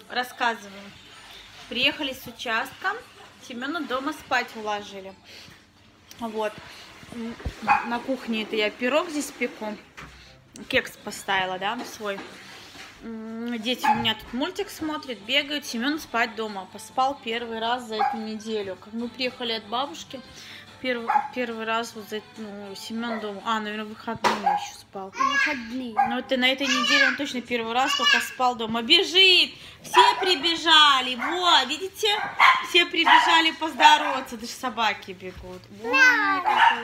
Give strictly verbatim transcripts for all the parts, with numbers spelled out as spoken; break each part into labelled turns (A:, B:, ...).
A: рассказываю. Приехали с участка, Семена дома спать уложили. Вот. На кухне это я пирог здесь пеку. Кекс поставила, да, свой. Дети у меня тут мультик смотрят, бегают. Семен спать дома. Поспал первый раз за эту неделю. Как мы приехали от бабушки, первый, первый раз вот за, ну, Семен дома. А, наверное, выходные еще спал.
B: Выходные.
A: Ну, это на этой неделе он точно первый раз только спал дома. Бежит! Все прибежали. Вот, видите? Все прибежали поздороваться. Даже собаки бегут. Ой, какой...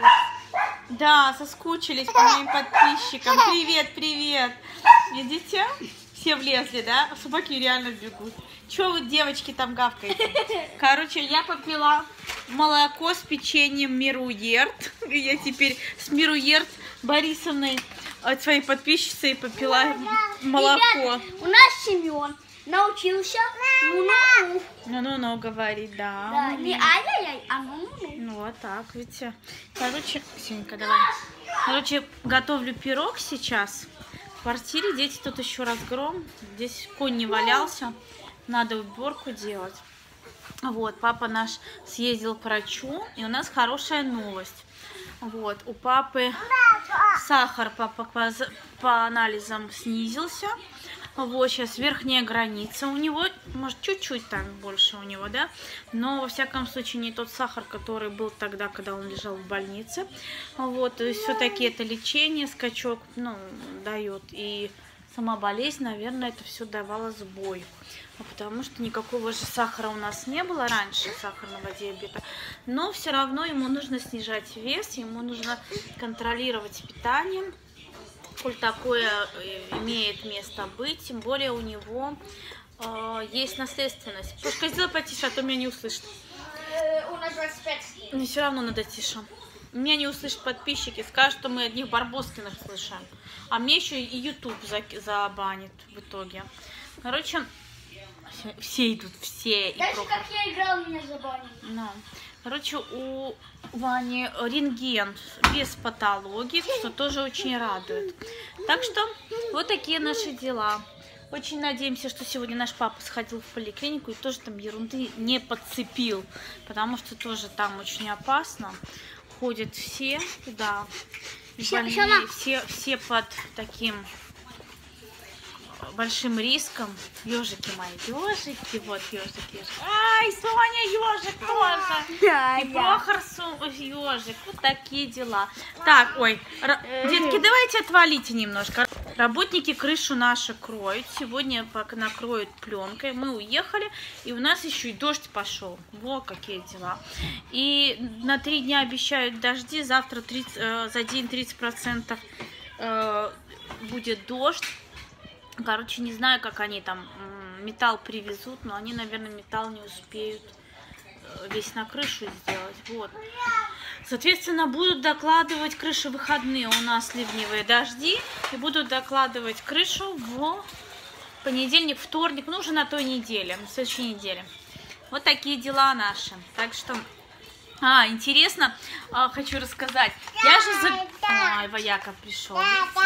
A: Да, соскучились по моим подписчикам. Привет, привет. Видите? Все влезли, да? Собаки реально бегут. Чего вы, девочки, там гавкаете? Короче, я попила молоко с печеньем Мируерт. Я теперь с Мируерт Борисовной, от своей подписчицы, попила молоко.
B: Ребята, у нас Семен научился ну-ну-ну.
A: Ну-ну-ну, говорит, да.
B: Да, не ай-яй-яй, а ну-ну-ну.
A: Ну, вот так, видите. Короче, Сенька, давай. Короче, готовлю пирог сейчас. В квартире дети тут еще разгром. Здесь конь не валялся. Надо уборку делать. Вот, папа наш съездил к врачу. И у нас хорошая новость. Вот, у папы сахар папа по, по анализам снизился. Вот, сейчас верхняя граница у него, может, чуть-чуть там больше у него, да, но, во всяком случае, не тот сахар, который был тогда, когда он лежал в больнице. Вот, то есть, все-таки это лечение, скачок, ну, дает, и сама болезнь, наверное, это все давало сбой, потому что никакого же сахара у нас не было раньше, сахарного диабета, но все равно ему нужно снижать вес, ему нужно контролировать питание. Коль такое имеет место быть, тем более у него э, есть наследственность. Пушка, сделай потише, а то меня не услышит.
B: У нас двадцать пять.
A: Мне все равно надо тише. Меня не услышат подписчики, скажут, что мы одних Барбоскиных слышим. А мне еще и YouTube забанит в итоге. Короче, все, все идут, все. И
B: Даже
A: Прохор.
B: как я играл, меня забанили.
A: No. Короче, у Вани рентген без патологии, что тоже очень радует. Так что вот такие наши дела. Очень надеемся, что сегодня наш папа сходил в поликлинику и тоже там ерунды не подцепил, потому что тоже там очень опасно. Ходят все, да, больные, все, все под таким большим риском. Ежики мои, ежики, вот ежики. Ай, Соня ежик тоже.
B: Да,
A: и Прохор ежик. Вот такие дела. Так, ой, детки, давайте отвалите немножко. Работники крышу нашу кроют. Сегодня пока накроют пленкой. Мы уехали, и у нас еще и дождь пошел. Вот какие дела. И на три дня обещают дожди. Завтра тридцать, э, за день тридцать процентов э, будет дождь. Короче, не знаю, как они там металл привезут, но они, наверное, металл не успеют весь на крышу сделать. Вот. Соответственно, будут докладывать крышу выходные. У нас ливневые дожди. И будут докладывать крышу в понедельник, вторник, ну, уже на той неделе, на следующей неделе. Вот такие дела наши. Так что... А, интересно, хочу рассказать. Я же... За... Ай, вояка пришел.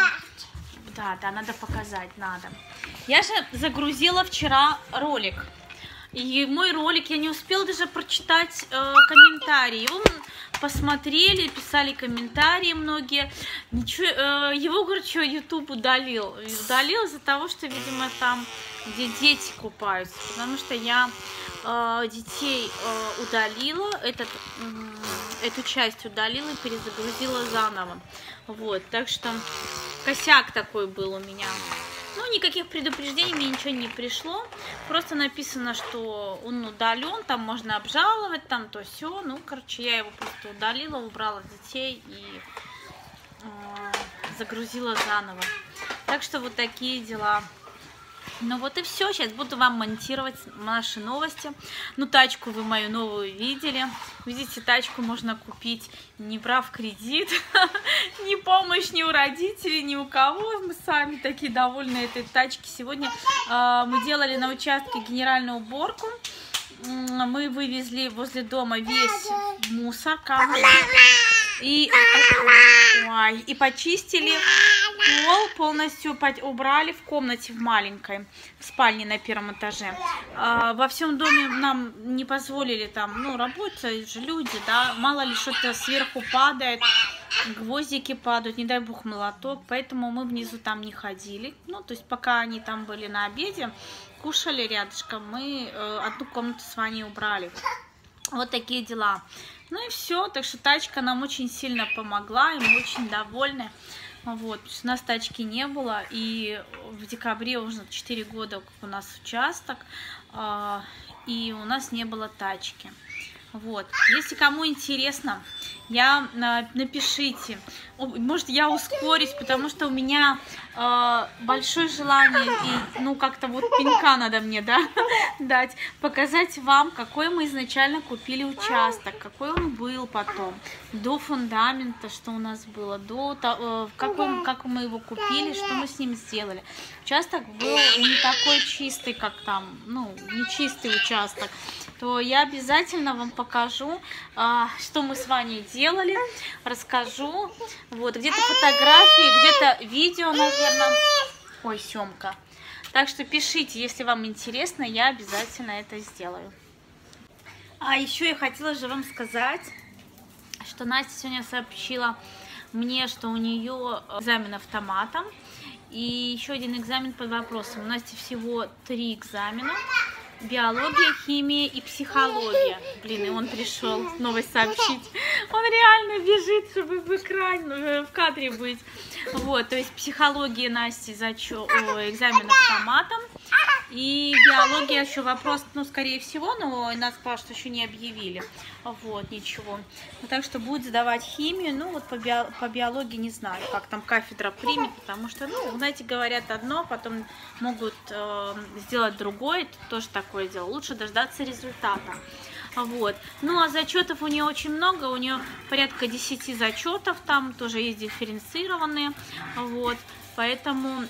A: Да, да, надо показать, надо. Я же загрузила вчера ролик. И мой ролик, я не успела даже прочитать э, комментарии. Его посмотрели, писали комментарии многие. Ничего, э, его, короче, YouTube удалил. Удалил из-за того, что, видимо, там, где дети купаются. Потому что я э, детей э, удалила, этот, э, эту часть удалила и перезагрузила заново. Вот, так что косяк такой был у меня. Ну, никаких предупреждений мне ничего не пришло. Просто написано, что он удален, там можно обжаловать, там то все. Ну, короче, я его просто удалила, убрала детей и э, загрузила заново. Так что вот такие дела. Ну вот и все. Сейчас буду вам монтировать наши новости. Ну, тачку вы мою новую видели. Видите, тачку можно купить, не брав кредит, ни помощь ни у родителей, ни у кого. Мы сами такие довольны этой тачки. Сегодня э, мы делали на участке генеральную уборку. Мы вывезли возле дома весь мусор, камни, и, ой, и почистили Пол полностью убрали в комнате в маленькой, в спальне на первом этаже. А, во всем доме нам не позволили там, ну, работать же люди, да, мало ли что-то сверху падает, гвоздики падают, не дай бог молоток, поэтому мы внизу там не ходили. Ну, то есть пока они там были на обеде, кушали рядышком, мы э, одну комнату с Ваней убрали. Вот такие дела. Ну и все, так что тачка нам очень сильно помогла, и мы очень довольны. Вот, у нас тачки не было, и в декабре уже четыре года как у нас участок, э, и у нас не было тачки. Вот, если кому интересно, я напишите, может я ускорюсь, потому что у меня э, большое желание, и ну как-то вот пинка надо мне, да, дать, показать вам, какой мы изначально купили участок, какой он был потом, до фундамента, что у нас было, до того, какой, как мы его купили, что мы с ним сделали. Участок был не такой чистый, как там, ну, не чистый участок, то я обязательно вам покажу, а, что мы с Ваней делали, расскажу. Вот, где-то фотографии, где-то видео, наверное. Ой, Семка. Так что пишите, если вам интересно, я обязательно это сделаю. А еще я хотела же вам сказать, что Настя сегодня сообщила мне, что у нее экзамен автоматом и еще один экзамен под вопросом. У Насти всего три экзамена. Биология, химия и психология. Блин, и он пришел новость сообщить. Он реально бежит, чтобы в экране, в кадре быть. Вот, то есть психология Насти зачет, экзамен автоматом. И биология еще вопрос, ну, скорее всего, но нас сказали, что еще не объявили. Вот, ничего. Ну, так что будет сдавать химию. Ну, вот по, био, по биологии не знаю, как там кафедра примет, потому что, ну, знаете, говорят одно, потом могут э, сделать другое. Это тоже такое дело. Лучше дождаться результата. Вот. Ну, а зачетов у нее очень много. У нее порядка десяти зачетов, там тоже есть дифференцированные. Вот. Поэтому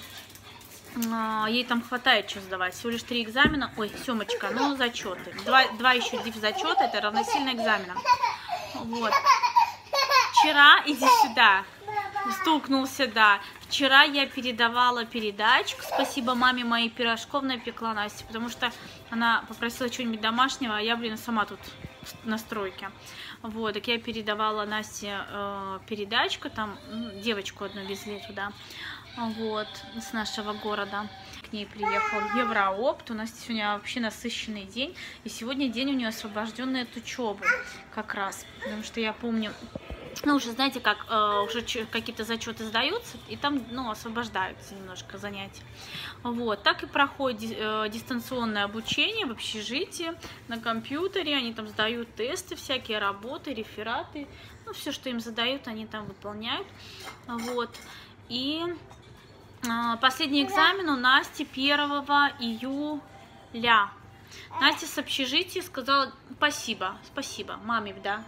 A: ей там хватает что сдавать. Всего лишь три экзамена. Ой, Семочка, ну зачеты. Два, два еще диф зачета, это равносильно экзаменам. Вот. Вчера, иди сюда. Стукнулся, да. Вчера я передавала передачку. Спасибо маме моей пирожков напекла Насте, потому что она попросила что-нибудь домашнего, а я, блин, сама тут на стройке. Вот, так я передавала Насте э, передачку, там ну, девочку одну везли туда. Вот, с нашего города. К ней приехал Евроопт. У нас сегодня вообще насыщенный день. И сегодня день у нее освобожденный от учебы. Как раз. Потому что я помню, ну, уже знаете, как э, уже какие-то зачеты сдаются, и там, ну, освобождаются немножко занятия. Вот, так и проходит э, дистанционное обучение в общежитии на компьютере. Они там сдают тесты, всякие работы, рефераты. Ну, все, что им задают, они там выполняют. Вот. И последний экзамен у Насти первого июля. Настя с общежития сказала спасибо, спасибо, маме, да.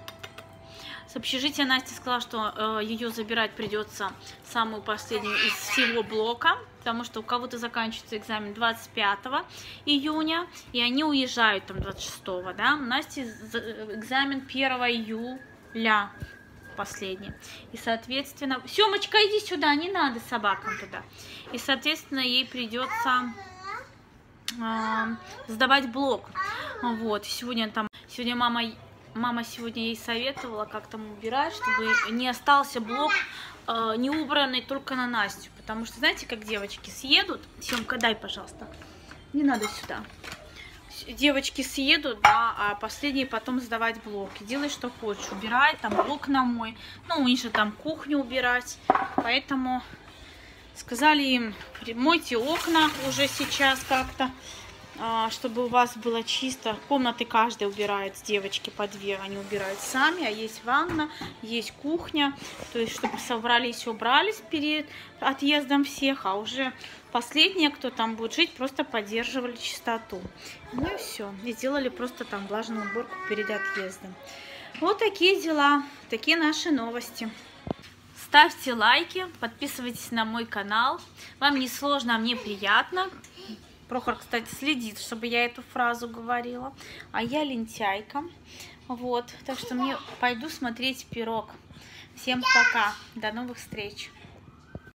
A: С общежития Настя сказала, что э, ее забирать придется самую последнюю из всего блока, потому что у кого-то заканчивается экзамен двадцать пятого июня, и они уезжают там двадцать шестого, да. Настя экзамен первого июля. Последний. И, соответственно... Семочка, иди сюда, не надо собакам туда. И, соответственно, ей придется э, сдавать блок. Вот. Сегодня там... Сегодня мама... Мама сегодня ей советовала, как там убирать, чтобы не остался блок э, не убранный только на Настю. Потому что, знаете, как девочки съедут... Семка, дай, пожалуйста. Не надо сюда. Девочки съедут, да, а последние потом сдавать блоки. Делай, что хочешь. Убирай, там блок на мой. Ну, у них же там кухню убирать. Поэтому сказали им, мойте окна уже сейчас как-то, чтобы у вас было чисто. Комнаты каждая убирает, девочки по две, они убирают сами. А есть ванна, есть кухня. То есть, чтобы собрались и убрались перед отъездом всех. А уже последние, кто там будет жить, просто поддерживали чистоту. Ну и все. И сделали просто там влажную уборку перед отъездом. Вот такие дела. Такие наши новости. Ставьте лайки, подписывайтесь на мой канал. Вам не сложно, а мне приятно. Прохор, кстати, следит, чтобы я эту фразу говорила. А я лентяйка. Вот. Так что мне пойду смотреть пирог. Всем пока. До новых встреч.